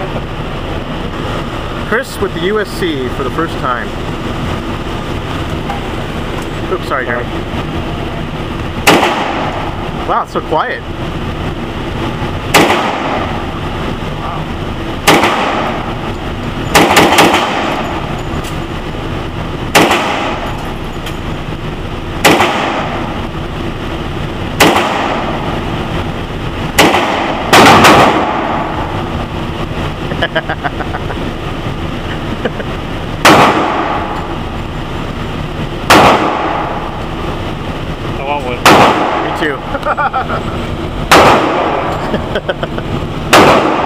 Chris with the USC for the first time. Oops, sorry, Jeremy. Wow, it's so quiet. I want one. Me too.